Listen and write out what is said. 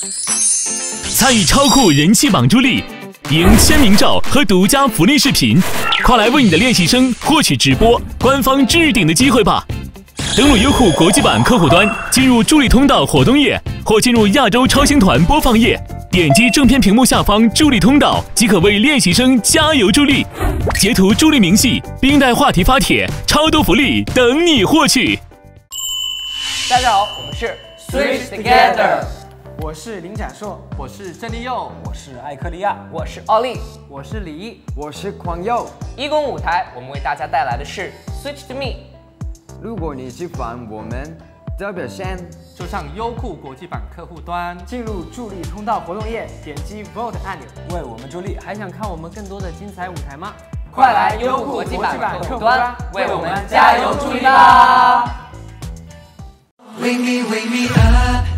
参与超酷人气榜助力，赢签名照和独家福利视频，快来为你的练习生获取直播官方置顶的机会吧！登录优酷国际版客户端，进入助力通道活动页，或进入亚洲超星团播放页，点击正片屏幕下方助力通道，即可为练习生加油助力。截图助力明细，并带话题发帖，超多福利等你获取。 大家好，我们是 Switch Together。 我是林展硕， 我是郑立佑， 我是艾克利亚， 我是奥利， 我是李毅， 我是狂佑。 一公舞台，我们为大家带来的是 Switch to Me。 如果你喜欢我们的表现， 就上优酷国际版客户端， 进入助力通道活动页，点击 Vote 按钮， 为我们助力。 还想看我们更多的精彩舞台吗？ 快来优酷国际版客户端，为我们加油助力吧！ Wake me up.